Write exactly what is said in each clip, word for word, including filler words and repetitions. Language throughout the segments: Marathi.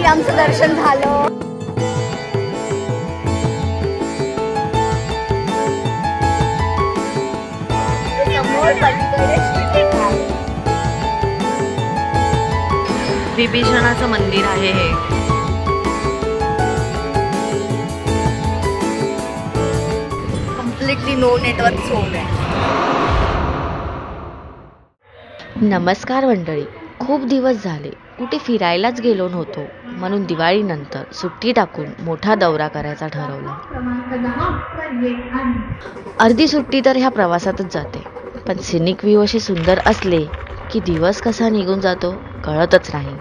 आमचं दर्शन झालं. विभीषणाचं मंदिर आहे हे. कम्प्लिटली नो नेटवर्क झोन आहे. नमस्कार मंडळी, खूप दिवस झाले कुठे फिरायलाच गेलो नव्हतो, म्हणून दिवाळीनंतर सुट्टी टाकून मोठा दौरा करायचा ठरवला. अर्धी सुट्टी तर ह्या प्रवासातच जाते, पण सिनिक व्ह्यू असे सुंदर असले की दिवस कसा निघून जातो कळतच नाही.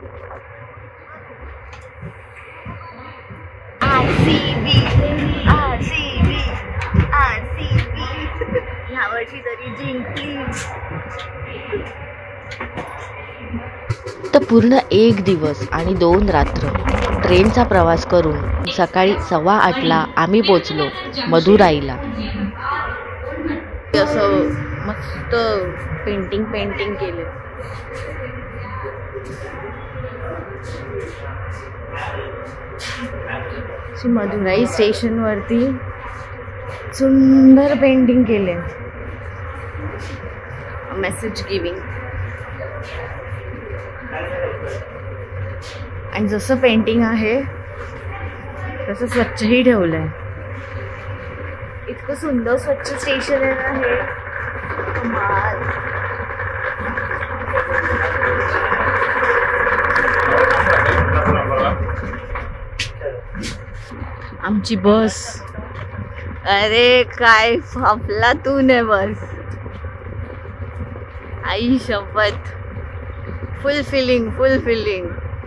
यावर्षी जरी जिंकली तर पूर्ण एक दिवस आणि दोन रात्र ट्रेनचा प्रवास करून सकाळी सव्वा आठला आम्ही पोचलो मदुराईला. असं मस्त पेंटिंग पेंटिंग केले. मदुराई स्टेशन वरती सुंदर पेंटिंग केले. Message giving. आणि जसं पेंटिंग आहे तसं स्वच्छही ठेवलंय. इतकं सुंदर स्वच्छ स्टेशन आहे. कमाल. आमची बस, अरे काय अफलातून आहे बस. आई शपथ, फुल फिलिंग फुल फिलिंग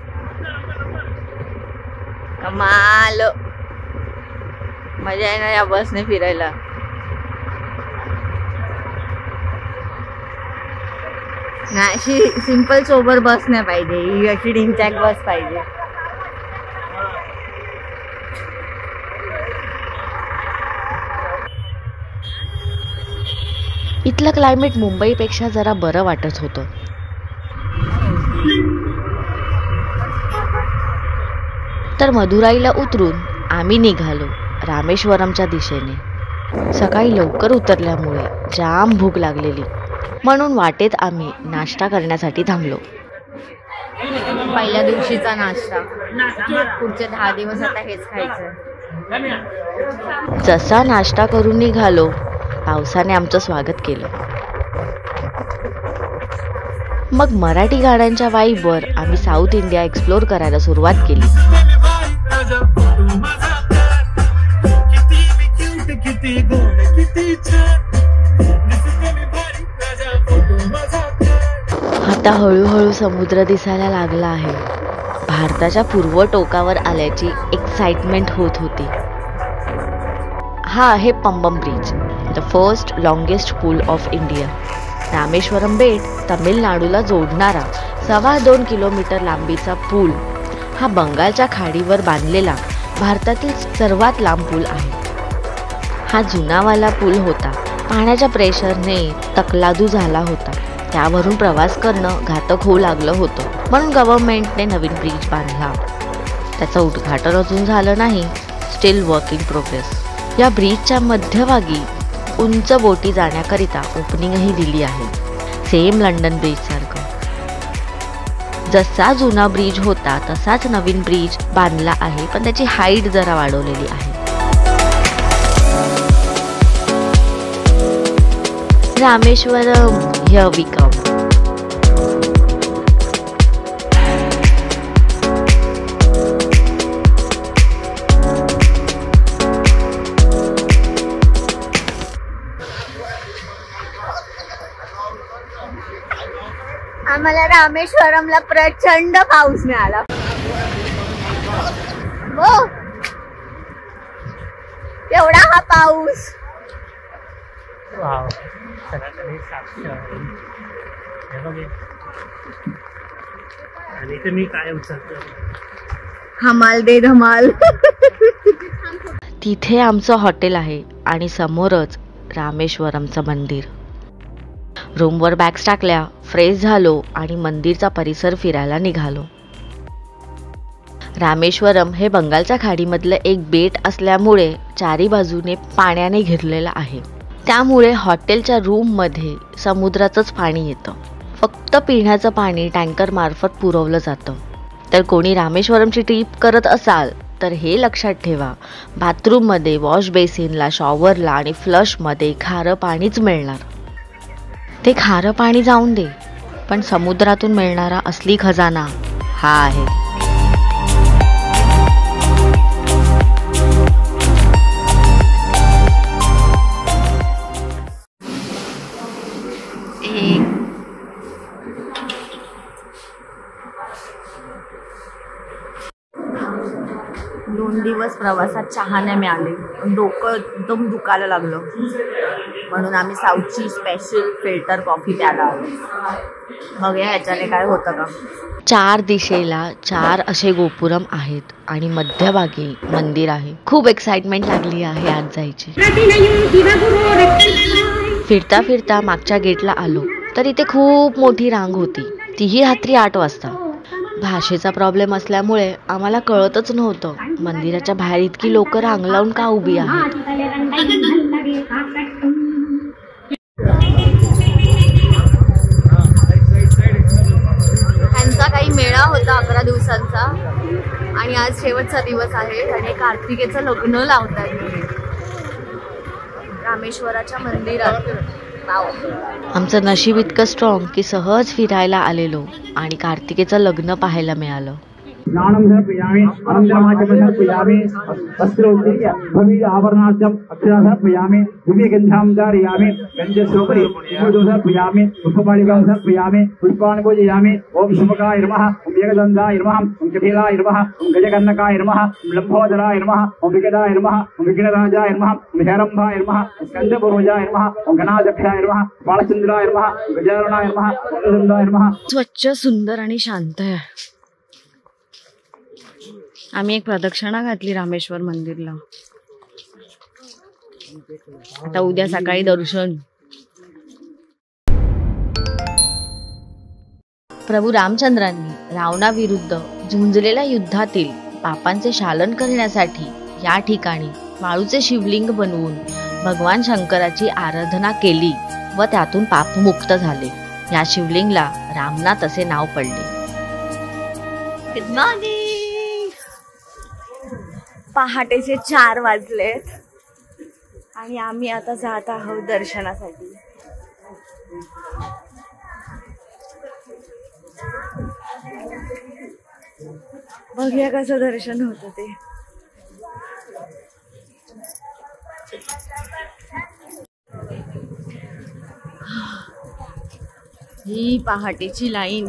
कमाल. मजा आहे ना या बसने फिरायला. नाही, अशी सिंपल सोबर बस नाही पाहिजे, ही अशी ढिंचॅक बस पाहिजे. इथलं क्लायमेट मुंबईपेक्षा जरा बरं वाटत होतं. तर मदुराईला उतरून आम्ही निघालो रामेश्वरमच्या दिशेने. सकाळी लवकर उतरल्यामुळे जाम भूक लागलेली, म्हणून वाटेत आम्ही नाश्ता करण्यासाठी थांबलो. पहिल्या दिवशीचा नाश्ता, पुढचे दहा दिवस आता हेच खायचं. जसा नाश्ता करून निघालो, पावसाने आमचं स्वागत केलं. मग मराठी गाण्यांच्या वाईबवर आम्ही साऊथ इंडिया एक्सप्लोर करायला सुरुवात केली. आता हळूहळू समुद्र दिसायला लागला आहे. भारताच्या पूर्व टोकावर आल्याची एक्साइटमेंट होत होती. हा आहे Pamban bridge, the first longest पूल ऑफ इंडिया. रामेश्वरम बेट तमिळनाडूला जोडणारा सव्वा दोन किलोमीटर लांबीचा पूल हा बंगालच्या खाडीवर बांधलेला भारतातील सर्वात लांब पूल आहे. हा जुनावाला पूल होता. पाण्याच्या प्रेशरने तकलादू झाला होता. त्यावरून प्रवास करणं घातक होऊ लागलं होतं, म्हणून गव्हर्नमेंटने नवीन ब्रिज बांधला. त्याचं उद्घाटन अजून झालं नाही, स्टील वर्क इन प्रोग्रेस. या ब्रिजच्या मध्यभागी उंच बोटी जाण्याकरिता ओपनिंगही दिली आहे, सेम लंडन ब्रिज सारखं. जसा जुना ब्रिज होता तसाच नवीन ब्रिज बांधला आहे, पण त्याची हाईट जरा वाढवलेली आहे. Rameswaram, here we come. आम्हाला रामेश्वरमला प्रचंड पाऊस मिळाला. हो, एवढा हा पाऊस. आणि ते मी काय उचलतो, हमाल दे धमाल. तिथे आमचं हॉटेल आहे आणि समोरच रामेश्वरमचं मंदिर. रूमवर बॅग्स टाकल्या, फ्रेश झालो आणि मंदिरचा परिसर फिरायला निघालो. रामेश्वरम हे बंगालच्या खाडीमधलं एक बेट असल्यामुळे चारी बाजूने पाण्याने घेरलेलं आहे. त्यामुळे हॉटेलच्या रूममध्ये समुद्राचंच पाणी येतं. फक्त पिण्याचं पाणी टँकर मार्फत पुरवलं जातं. तर कोणी रामेश्वरमची ट्रिप करत असाल तर हे लक्षात ठेवा, बाथरूममध्ये, वॉश बेसिनला, शॉवरला आणि फ्लशमध्ये खारं पाणीच मिळणार. ते खारं पाणी जाऊन दे, पण समुद्रातून मिळणारा असली खजाना हा आहे. दोन दिवस प्रवासात चहा नाही मिळाले, डोकं एकदम दुखायला लागलं, म्हणून आम्ही साऊथची स्पेशल फिल्टर कॉफी प्यायला आलो. मग ह्याच्याने काय होतं का? चार दिशेला चार असे गोपुरम आहेत आणि मध्यभागी मंदिर आहे. खूप एक्साइटमेंट लागली आहे आज जायची. फिरता फिरता मागच्या गेटला आलो तर इथे खूप मोठी रांग होती, तीही रात्री आठ वाजता. भाषेचा प्रॉब्लेम असल्यामुळे आम्हाला कळतच नव्हतं मंदिराच्या बाहेर इतकी लोक रांग लावून का उभी आहेत. त्यांचा काही मेळा होता अकरा दिवसांचा आणि आज शेवटचा दिवस आहे आणि कार्तिकेचं लग्न लावतात रामेश्वराच्या मंदिरात. आमचं नशीब इतकं स्ट्रॉंग की सहज फिरायला आलेलो आणि कार्तिकेचं लग्न पाहायला मिळालं. स्नानं समर्पयामि अनन्तरमाचमनं समर्पयामि वस्त्रोत्तरीय भव्य आभरणार्थम् अक्षराः समर्पयामि दिव्यगन्धां धारयामि गन्धस्वरूपरि विभूतिं समर्पयामि पुष्पमालिकां समर्पयामि पुष्पाणि पूजयामि. ओम शुभकाय नमः, ओम एकदन्ताय नमः, ओम कपिलाय नमः, ओम गजकर्णकाय नमः, ओम लम्बोदराय नमः, ओम विकटाय नमः, ओम विघ्नराजाय नमः, ओम हेरम्भाय नमः, स्कन्दपूर्वजाय नमः, ओम गणाध्यक्षाय नमः, बालचन्द्राय नमः, गजाननाय नमः, ओम नमः. स्वच्छ, सुंदर आणि शांत आहे. आम्ही एक प्रदक्षिणा घातली रामेश्वर मंदिरला. आता उद्या सकाळी दर्शन. प्रभू रामचंद्रांनी रावणाविरुद्ध झुंजलेल्या युद्धातील पापांचे शालन करण्यासाठी या ठिकाणी वाळूचे शिवलिंग बनवून भगवान शंकराची आराधना केली व त्यातून पापमुक्त झाले. या शिवलिंगला रामनाथ असे नाव पडले. Good morning. पहाटेचे चार वाजलेत आणि आम्ही आता जात आहोत दर्शनासाठी. बघूया कसं दर्शन होतं ते. ही पहाटेची लाईन,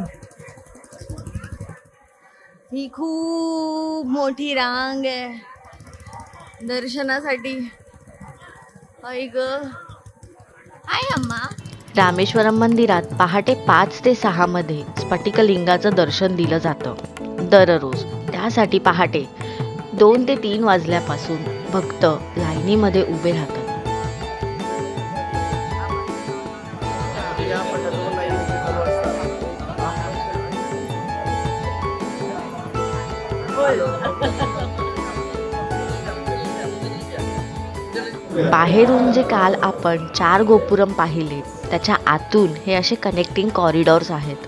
ही खूप मोठी रांग आहे दर्शनासाठी. आई ग, हाय अम्मा. रामेश्वरम मंदिरात पहाटे पाच ते सहा मध्ये स्फटिकलिंगाचं दर्शन दिलं जातं दररोज. त्यासाठी पहाटे दोन ते तीन वाजल्यापासून भक्त लाईनीमध्ये उभे राहतात. बाहेरून जे काल आपण चार गोपुरम पाहिले त्याच्या आतून हे असे कनेक्टिंग कॉरिडॉर्स आहेत.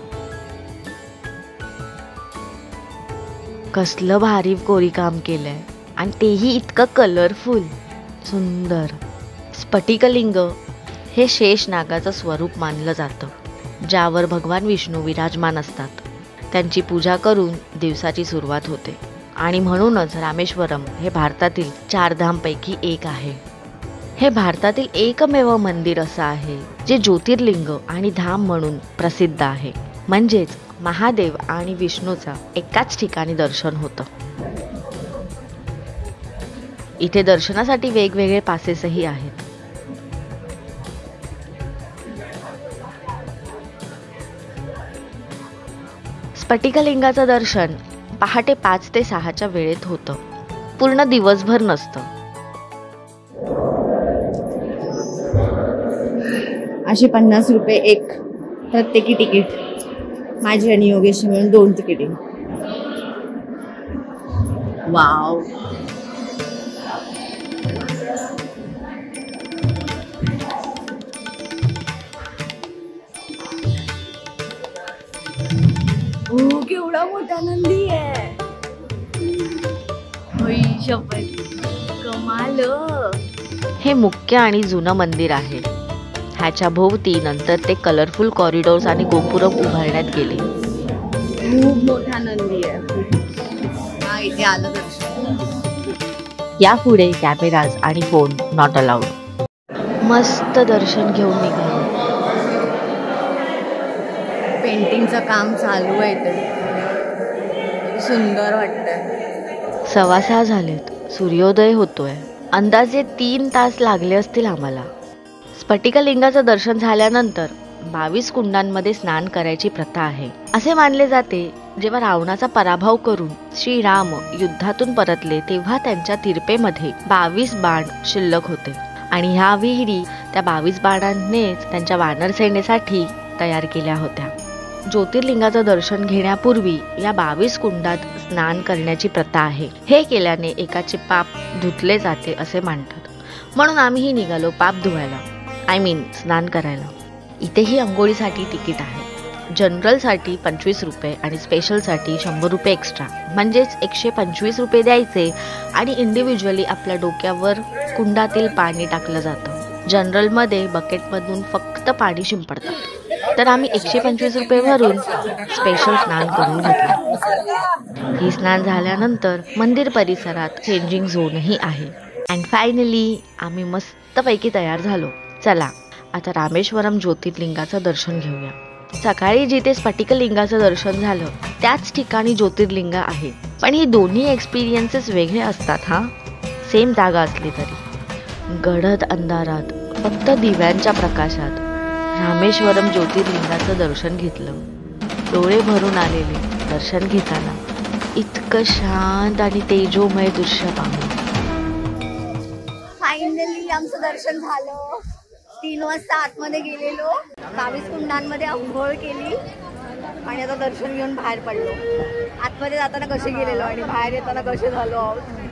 कसलं भारी कोरीकाम केलंय आणि तेही इतकं कलरफुल, सुंदर. स्फटिकलिंग हे शेष नागाचं स्वरूप मानलं जातं, ज्यावर भगवान विष्णू विराजमान असतात. त्यांची पूजा करून दिवसाची सुरुवात होते आणि म्हणूनच रामेश्वरम हे भारतातील चार धामपैकी एक आहे. हे भारतातील एकमेव मंदिर असं आहे जे ज्योतिर्लिंग आणि धाम म्हणून प्रसिद्ध आहे. म्हणजेच महादेव आणि विष्णूचा एकाच ठिकाणी दर्शन होतं. इथे दर्शनासाठी वेगवेगळे पासेसही आहेत. स्फटिकलिंगाचं दर्शन पहाटे पाच ते सहाच्या वेळेत होतं, पूर्ण दिवसभर नसतं. असे पन्नास रुपये एक प्रत्येकी तिकीट. माझी आणि योगेश मिळून दोन तिकिटे. वाव, ओ केवढा मोठा नंदी आहे. कमाल. हे मुख्य आणि जुनं मंदिर आहे. ह्याच्या भोवती नंतर ते कलरफुल कॉरिडोर्स आणि गोपुरम उभारण्यात गेले. खूप मोठा नंदी आहे. हा इथे आलं दर्शन. यापुढे कॅमेराज आणि फोन नॉट अलाउड. मस्त दर्शन घेऊन निघालो. पेंटिंगचं काम चालू आहे ते. सुंदर वाटतंय. सव्वा सहा झालेत. सूर्योदय होतोय. अंदाजे तीन तास लागले असतील आम्हाला. स्फटिकलिंगाचं दर्शन झाल्यानंतर बावीस कुंडांमध्ये स्नान करायची प्रथा आहे. असे मानले जाते जेव्हा रावणाचा पराभव करून श्रीराम युद्धातून परतले तेव्हा त्यांच्या तिरपेमध्ये बावीस बाण शिल्लक होते आणि ह्या विहिरी त्या बावीस बाणांनीच त्यांच्या वानर सेनेसाठी तयार केल्या होत्या. ज्योतिर्लिंगाचं दर्शन घेण्यापूर्वी या बावीस कुंडात स्नान करण्याची प्रथा आहे. हे केल्याने एकाचे पाप धुतले जाते असे मानतात. म्हणून आम्हीही निघालो पाप धुवायला, आय मीन स्नान करायला. इथेही अंघोळीसाठी तिकीट आहे. जनरलसाठी पंचवीस रुपये आणि स्पेशलसाठी शंभर रुपये एक्स्ट्रा, म्हणजेच एकशे पंचवीस रुपये द्यायचे आणि इंडिव्हिज्युअली आपल्या डोक्यावर कुंडातील पाणी टाकलं जातं. जनरलमध्ये बकेटमधून फक्त पाणी शिंपडतात, तर आम्ही एकशे पंचवीस रुपये भरून स्पेशल स्नान करून घेतलं. ही स्नान झाल्यानंतर मंदिर परिसरात चेंजिंग झोनही आहे. अँड फायनली आम्ही मस्तपैकी तयार झालो. चला आता रामेश्वरम ज्योतिर्लिंगाचं दर्शन घेऊया. सकाळी जिथे स्फटिकलिंगाचं दर्शन झालं त्याच ठिकाणी ज्योतिर्लिंग आहे, पण ही दोन्ही एक्सपिरियन्सेस वेगळे असतात. हा सेम जागा असली तरी गडद अंधारात फक्त दिव्यांच्या प्रकाशात रामेश्वरम ज्योतिर्लिंगाचं दर्शन घेतलं. डोळे भरून आलेले दर्शन घेताना इतकं शांत आणि तेजोमय दृश्य पाहून. फायनली आमचं दर्शन झालं. तीन वाजता आतमध्ये गेलेलो, बावीस कुंडांमध्ये आंघोळ केली आणि आता दर्शन घेऊन बाहेर पडलो. आतमध्ये जाताना कसे गेलेलो आणि बाहेर येताना कसे झालो.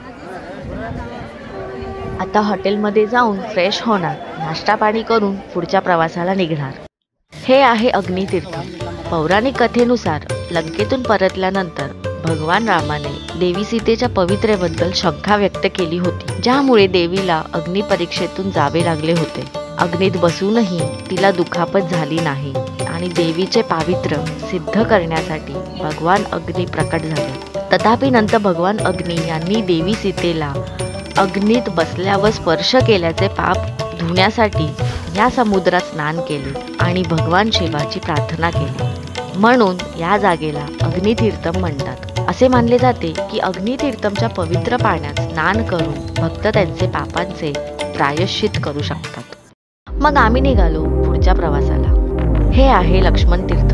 आता हॉटेलमध्ये जाऊन फ्रेश होणार, नाश्ता पाणी करून पुढच्या प्रवासाला निघणार. हे आहे अग्नितीर्थ. पौराणिक कथेनुसार लंकेतून परतल्यानंतर भगवान रामाने देवी सीतेच्या पवित्रेबद्दल शंका व्यक्त केली होती, ज्यामुळे देवीला अग्निपरीक्षेतून जावे लागले होते. अग्नीत बसूनही तिला दुखापत झाली नाही आणि देवीचे पावित्र्य सिद्ध करण्यासाठी भगवान अग्नी प्रकट झाले. तथापि नंतर भगवान अग्नी यांनी देवी सीतेला अग्नीत बसल्यावर स्पर्श केल्याचे पाप धुण्यासाठी या समुद्रात स्नान केले आणि भगवान शिवाची प्रार्थना केली. म्हणून या जागेला अग्नितीर्थम म्हणतात. असे मानले जाते की अग्नितीर्थमच्या पवित्र पाण्यात स्नान करून भक्त त्यांचे पापांचे प्रायश्चित करू शकतात. मग आम्ही निघालो पुढच्या प्रवासाला. हे आहे लक्ष्मण तीर्थ.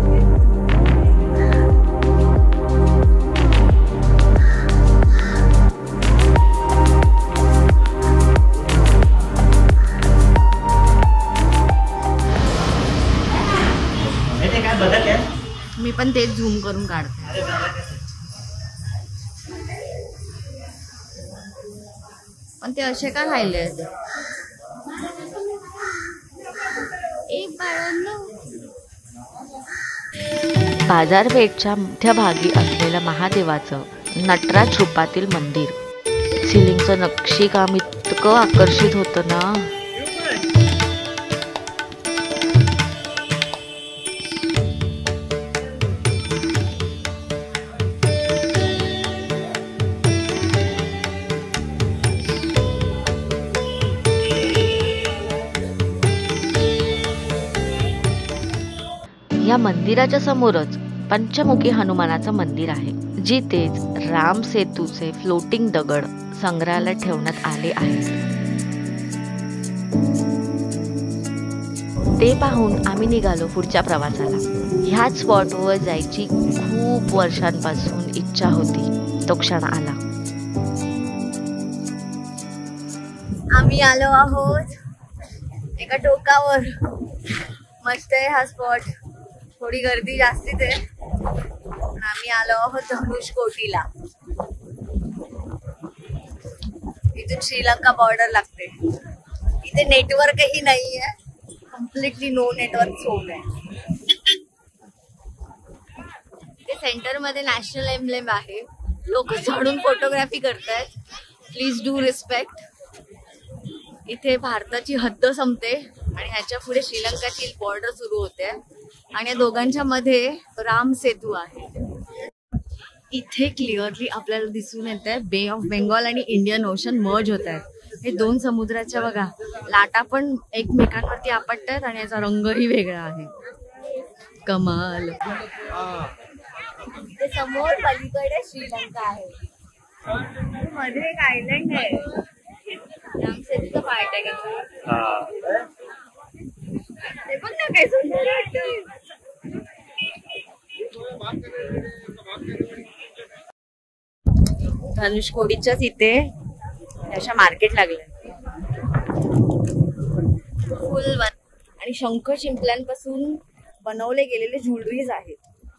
मी पण तेच झूम करून काढते. पण ते असे का राहिले? बाजारपेठच्या मध्यभागी असलेल्या महादेवाचं नटराज रूपातील मंदिर. सिलिंगचं नक्षीकाम इतकं आकर्षित होतं ना. या मंदिराच्या समोरच पंचमुखी हनुमानाचं मंदिर आहे, जिथेच राम सेतूचे फ्लोटिंग दगड संग्रहालयात ठेवण्यात आले आहेत. ते पाहून आम्ही निघालो पुढच्या प्रवासाला. ह्याच स्पॉटवर जायची खूप वर्षांपासून इच्छा होती. तो क्षण आला. आम्ही आलो आहोत एका टोकावर. मस्त आहे हा स्पॉट. थोडी गर्दी जास्तीच आहे. आम्ही आलो आहोत धनुषकोटीला. इथून श्रीलंका बॉर्डर लागते. इथे नेटवर्कही नाहीये, कम्प्लिटली नो नेटवर्क झोन आहे. इथे सेंटर मध्ये नॅशनल एम्ब्लेम आहे. लोक चढून फोटोग्राफी करतायत. Please do respect. इथे भारताची हद्द संपते आणि ह्याच्या पुढे श्रीलंकाची बॉर्डर सुरू होते आणि या दोघांच्या मध्ये राम सेतू आहे. इथे क्लिअरली आपल्याला दिसून येत आहे बे ऑफ बेंगॉल आणि इंडियन ओशन मर्ज होत आहेत. हे दोन समुद्राच्या बघा लाटा पण एकमेकांवरती आपटतात आणि याचा रंगही वेगळा आहे. कमाल. इथे समोर पलीकडे श्रीलंका आहे. मध्ये एक आयलंड आहे. रामसेतूचा पार्ट आहे का ते पण ना काय सुंदर वाटतं. धनुषकोडीच्याच इथे अशा मार्केट लागल्या फुल वन आणि शंख शिंपल्यांपासून बनवले गेलेले ज्वेलरीज आहेत.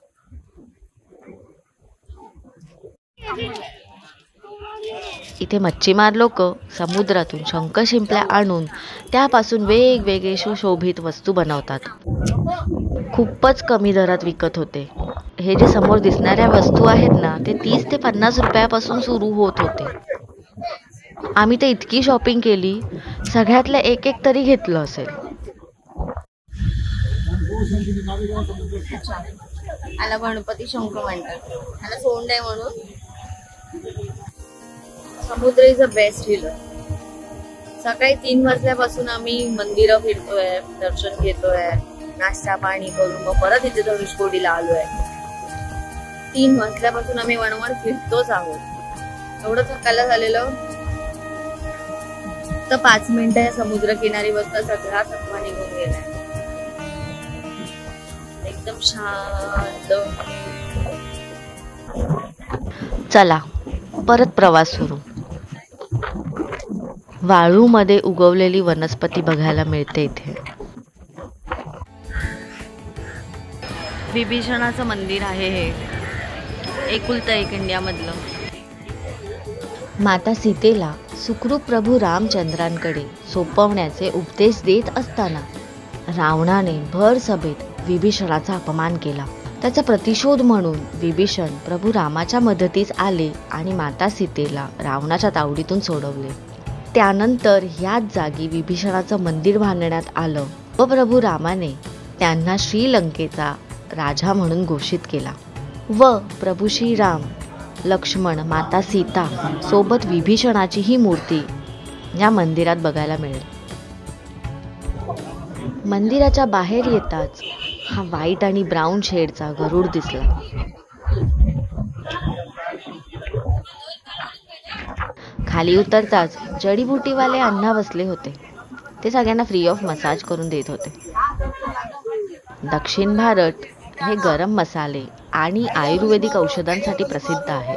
इथे मच्छीमार लोक समुद्रातून शंख शिंपल्या आणून त्यापासून वेगवेगळे सुशोभित वस्तू बनवतात. खूपच कमी दरात विकत होते. हे जे समोर दिसणाऱ्या वस्तू आहेत ना ते तीस ते पन्नास रुपयापासून सुरू होत होते. आम्ही तर इतकी शॉपिंग केली, सगळ्यातल्या एक एक तरी घेतलं असेल. आला गणपती शंख म्हणतात. आला सोंड आहे म्हणून. समुद्र इज अ बेस्ट हिलर. सकाळी तीन वाजल्यापासून आम्ही मंदिरं फिरतोय, दर्शन घेतोय, नाश्ता पाणी करून मग परत इथे धनुषकोडीला आलोय. तीन वाजल्यापासून आम्ही वणवण फिरतोच आहोत. एवढं थकायला झालेलं तर पाच मिनिटं या समुद्र किनारी बसता सगळा थकवा निघून गेलाय. एकदम शांत. चला परत प्रवास सुरू. वाळूमध्ये उगवलेली वनस्पती बघायला मिळते इथे. विभीषणाचं मंदिर आहे हे, एकुलतं एक इंडियामधलं. माता सीतेला सुखरूप प्रभू रामचंद्रांकडे सोपवण्याचे उपदेश देत असताना रावणाने भर सभेत विभीषणाचा अपमान केला. त्याचा प्रतिशोध म्हणून विभीषण प्रभू रामाच्या मदतीस आले आणि माता सीतेला रावणाच्या तावडीतून सोडवले. त्यानंतर ह्याच जागी विभीषणाचं मंदिर बांधण्यात आलं व प्रभू रामाने त्यांना श्रीलंकेचा राजा म्हणून घोषित केला. व प्रभू श्रीराम, लक्ष्मण, माता सीता सोबत विभीषणाची ही मूर्ती या मंदिरात बघायला मिळेल. मंदिराच्या बाहेर येताच हा व्हाईट आणि ब्राऊन शेडचा गरुड दिसला. खाली उतरताच जडीबुटीवाले अण्णा बसले होते. ते सगळ्यांना फ्री ऑफ मसाज करून देत होते. दक्षिण भारत हे गरम मसाले आणि आयुर्वेदिक औषधांसाठी प्रसिद्ध आहे.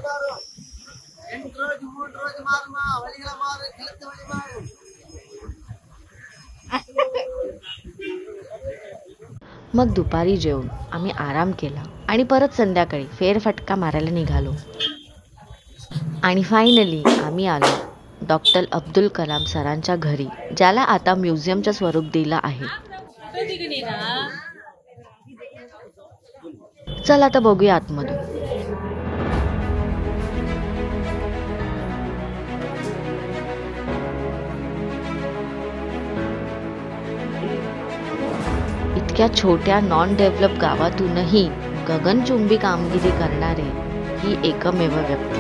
मग दुपारी जेवून आम्ही आराम केला आणि परत संध्याकाळी फेरफटका मारायला निघालो. आणि फायनली आम्ही आलो डॉक्टर अब्दुल कलाम सरांच्या घरी, ज्याला आता म्युझियमचं स्वरूप दिलं आहे. चला आता बघूया आतमधून. इतक्या छोट्या नॉन डेव्हलप गावातूनही गगनचुंबी कामगिरी करणारे ही एकमेव व्यक्ती.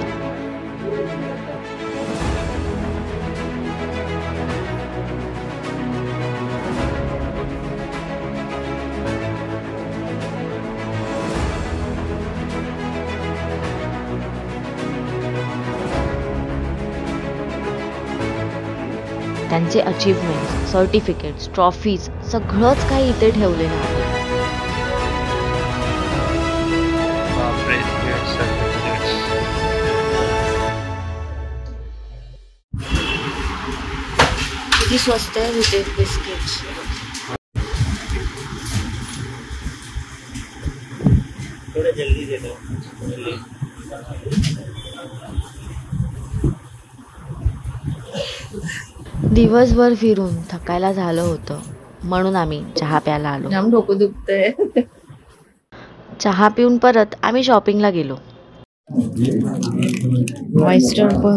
त्यांचे अचीवमेंट, सर्टिफिकेट्स, ट्रॉफीज सगळंच काही इथे ठेवलेलं आहे. किती स्वस्त आहे इथे बिस्किट्स. थोड़ा जल्दी दे दो. दिवसभर फिरून थकायला झालं होतं म्हणून आम्ही चहा प्यायला आलो. जाम डोकं दुखतंय. चहा पिऊन परत आम्ही शॉपिंगला गेलो. ऑयस्टर पण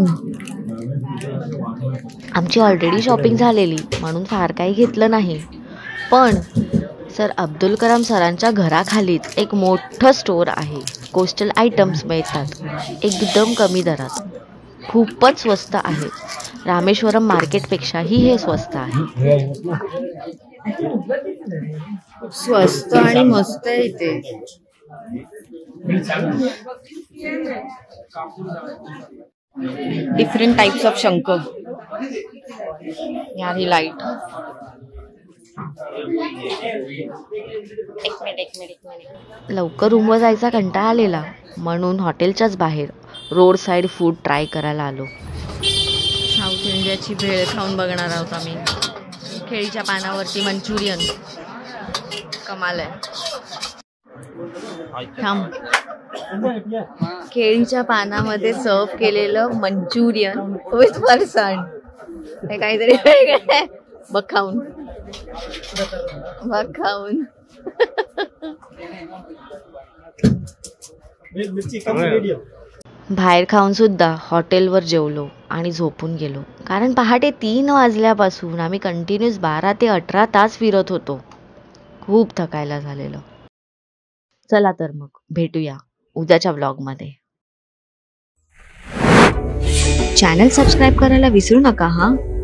आमची ऑलरेडी शॉपिंग झालेली म्हणून फार काही घेतलं नाही. पण सर अब्दुल कलाम सरांच्या घराखालीच एक मोठं स्टोअर आहे. कोस्टल आयटम्स मिळतात एकदम कमी दरात. खूपच स्वस्त आहे. रामेश्वरम मार्केटपेक्षाही हे स्वस्त आहे. स्वस्त आणि मस्त आहे इथे. डिफरंट टाइप्स ऑफ शंख. यार ही लाईट. एक मिनिट एक मिनिट एक मिनिट लवकर रूमवर जायचा कंटाळा आलेला म्हणून हॉटेलच्याच बाहेर रोड साईड फूड ट्राय करायला आलो. साऊथ इंडियाची भेळ खाऊन बघणार आहोत आम्ही. केळीच्या पानावरती मंचुरियन. कमाल आहे. थांब. केळीच्या पानामध्ये सर्व केलेलं मंचुरियन विथ फरसाण. हे काहीतरी वेगळं आहे. बघ खाऊन. बघ खाऊन. बाहेर खाऊन सुद्धा हॉटेलवर जेवलो आणि झोपून गेलो. कारण पहाटे तीन वाजल्यापासून आम्ही कंटिन्यूस बारा ते अठरा तास फिरत होतो. खूप थकायला झालेलं. चला तर मग भेटूया उद्याच्या व्लॉगमध्ये. चॅनल सबस्क्राईब करायला विसरू नका हा.